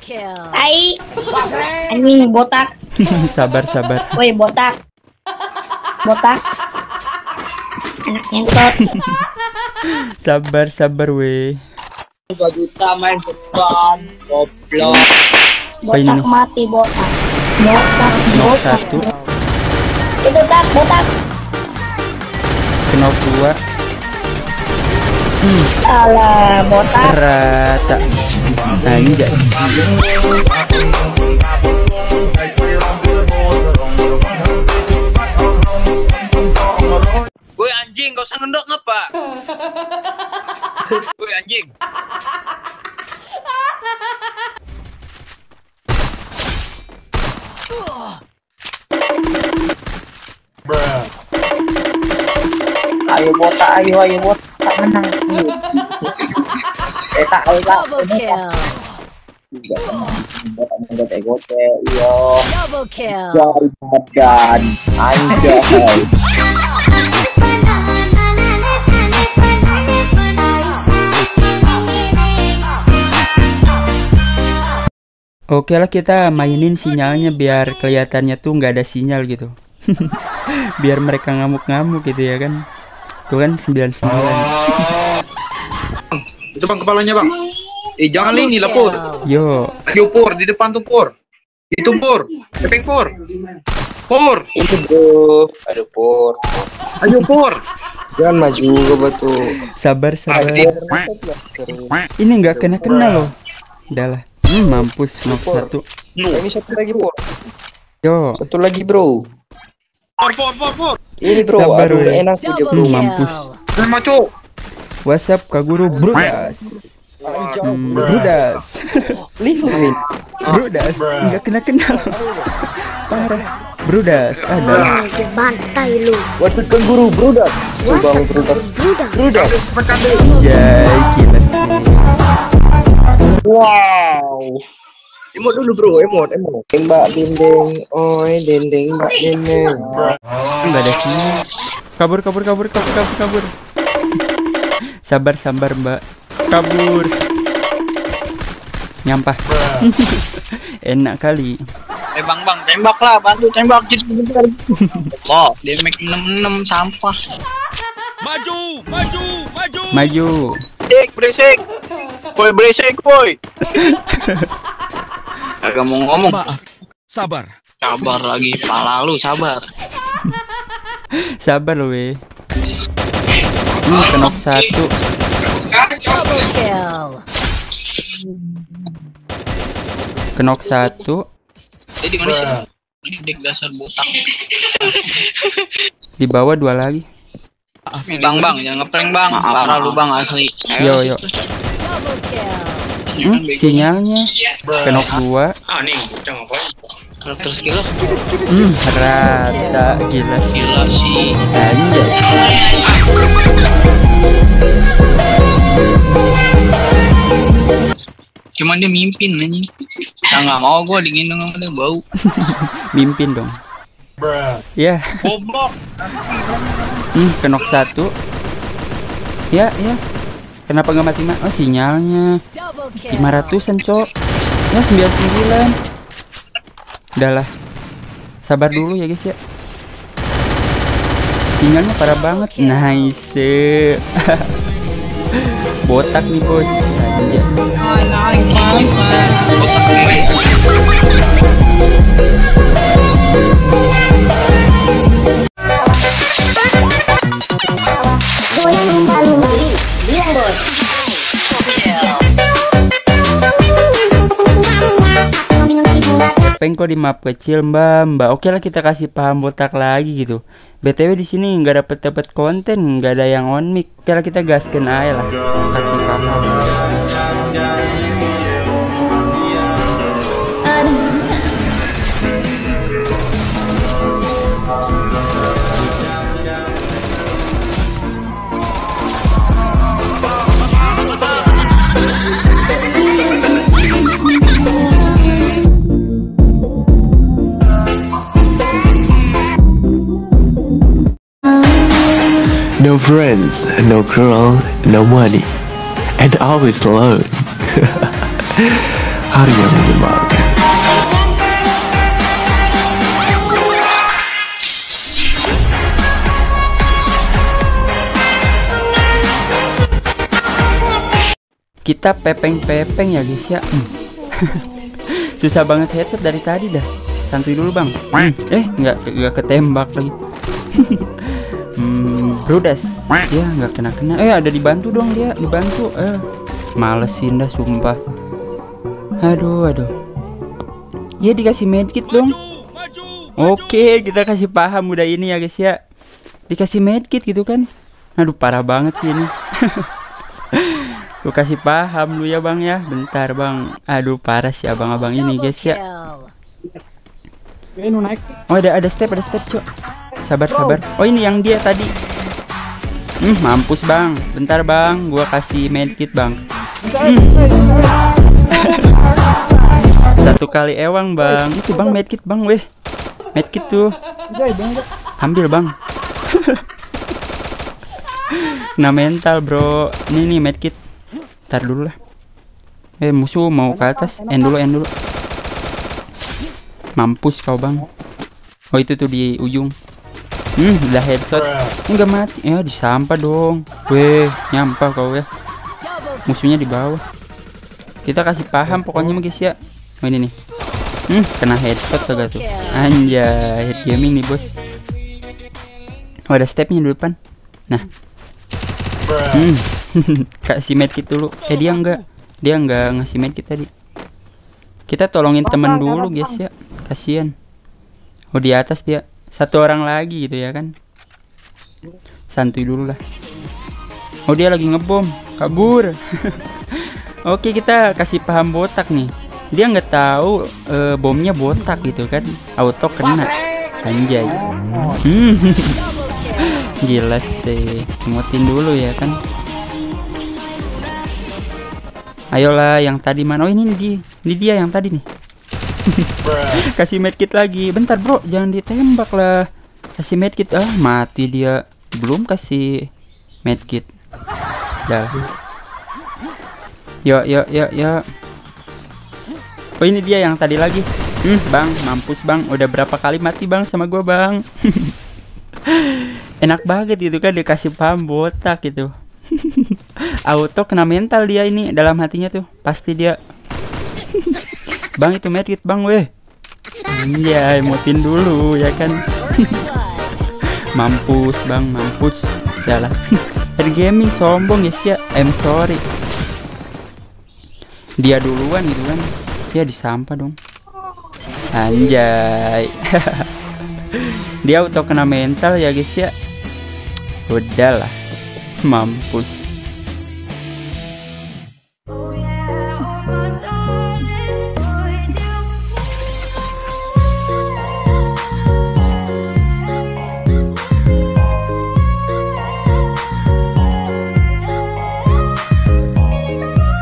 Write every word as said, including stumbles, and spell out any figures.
Tai. Anjing botak. Sabar sabar. Woi botak. Botak. Anak ngentot. Sabar sabar weh. dua juta main depan. Goblok. Botak mati botak. Botak Knock botak. satu. Itu tak botak. Knock dua. Hmm. Alah botak. Rata. Anjay. Woi anjing, gak usah ngendok ngapa? Woi anjing. Ayo botak, ayo ayo botak menang. Eh tak ayo tak. Double kill. Botak gote iyo. Double kill. Dari badan anjay. Oke lah, kita mainin sinyalnya biar kelihatannya tuh nggak ada sinyal gitu. Biar mereka ngamuk-ngamuk gitu ya kan. Tuh kan sembilan puluh sembilan. Itu bang kepalanya bang. Eh jangan ini lah pur. Yo. Ayo pur di depan tuh pur. Itu pur. Kepeng pur. Pur. Itu bro. Aduh pur. Ayo pur. Jangan maju ke batu. Sabar sabar. Ini nggak kena-kena loh. Udahlah. Hmm, mampus knock satu. Ini satu lagi pur. Yo. Satu lagi bro. Pur pur pur pur. Ini bro. Sabar, Aduh weh. enak dia Double bro. Hmm, mampus. kill. Maco. WhatsApp Kaguru Brudas. Hmm, Brudas. Lihat. Brudas. Nggak kena-kena. Parah. Brudas. Ada. Bantai lu. WhatsApp ke guru brudak. Bang brudak. Brudak. Brudak. Jai gila sih. Wow. Emot dulu bro, emot, emot. Mbak dinding, oi dinding, mbak dinding. Nggak ada sinyal. Kabur kabur kabur kabur kabur kabur. Sabar sabar mbak. Kabur. Nyampah. Enak kali. Eh bang bang tembak lah, bantu tembak jadi bentar. Oh, damage enam puluh enam sampah. Maju, maju, maju. Maju. Berisik, berisik. Boy berisik boy. Agak mau ngomong. Maaf. Sabar. Sabar lagi, pala lu sabar. Sabar loh weh. Hmm, kenok satu. Double kill. Kenok satu. Jadi mana sih? Ini dek dasar botak. Di bawah dua lagi. Bang bang, jangan ngeprank bang. Parah lu bang asli. Yo yo. Double kill. Hmm, sinyalnya. Kenok dua. Ah nih, jangan apa? Terus gila. Hmm, rata gila sih. Gila sih. Anjay. Cuman dia mimpin anjing. Nah, nggak mau gua digendong sama dia bau. Mimpin dong. Ya. Goblok. Hmm, kenok satu. Ya, ya. Kenapa nggak mati mak? Oh, sinyalnya Double kill. lima ratusan, cok. Ya, sembilan puluh sembilan. Udahlah. Sabar dulu ya, guys ya. Sinyalnya parah banget. Nice. Botak nih, bos. Anjay. Botak nih. Goyang lumba-lumba. Bilang bos. Pengko di map kecil mbak mbak. Oke lah, kita kasih paham botak lagi gitu. B T W di sini nggak dapet dapet konten, nggak ada yang on mic. Oke lah, kita gasken aja lah, kasih paham. No friends, no girl, no money, and always alone. Arya menyebalkan. Kita pepeng-pepeng ya guys ya. Hmm. Susah banget headset dari tadi dah. Santuy dulu bang. Hmm. Eh nggak nggak ketembak lagi. hmm, Brudas. Ya nggak kena-kena. Eh ada dibantu dong dia, dibantu. Eh malesin dah sumpah. Aduh aduh. Ya dikasih medkit dong. Oke kita kasih paham udah ini ya guys ya. Dikasih medkit gitu kan. Aduh parah banget sih ini. Lu kasih paham lu ya bang ya. Bentar bang. Aduh parah sih abang-abang ini guys ya. Oh ada ada step ada step cok. Sabar sabar. Oh ini yang dia tadi. Hmm mampus bang. Bentar bang. Gua kasih medkit bang. Hmm. Satu kali ewang bang. Itu bang medkit bang weh. Medkit tuh. Ambil bang. Kena mental bro. Ini nih medkit. Ntar dulu lah. Eh musuh mau ke atas. End dulu end dulu. Mampus kau bang. Oh itu tuh di ujung. Hmm udah headshot. Enggak mati. Ya disampah dong. Weh nyampah kau ya. Musuhnya di bawah. Kita kasih paham pokoknya guys ya. Oh ini nih. Hmm kena headshot kagak tuh. Anjay head gaming nih bos. Oh ada stepnya di depan. Nah. Hmm kasih medkit dulu. Eh dia enggak. Dia enggak ngasih medkit tadi. Kita tolongin temen dulu guys ya. Kasian. Oh di atas dia. Satu orang lagi gitu ya kan. Santuy dulu lah. Oh dia lagi ngebom. Kabur. Oke kita kasih paham botak nih. Dia nggak tahu uh, bomnya botak gitu kan. Auto kena. Anjay. Hmm. Gila sih. Emotin dulu ya kan. Ayolah yang tadi mana? Oh ini dia. Ini dia yang tadi nih. Kasih medkit lagi. Bentar bro, jangan ditembak lah. Kasih medkit. Ah mati dia. Belum kasih medkit. Dah. Yuk yuk yuk yuk. Oh ini dia yang tadi lagi. Hmm bang, mampus bang. Udah berapa kali mati bang sama gua bang. Enak banget itu kan dikasih paham botak gitu. Auto kena mental dia ini dalam hatinya tuh. Pasti dia. Bang itu medkit bang weh. Iya emotin dulu ya kan. Mampus bang mampus. Yalah. Air gaming sombong guys ya. I'm sorry. Dia duluan gitu kan. Dia disampah dong. Anjay. Dia auto kena mental ya guys ya. Udahlah. Mampus.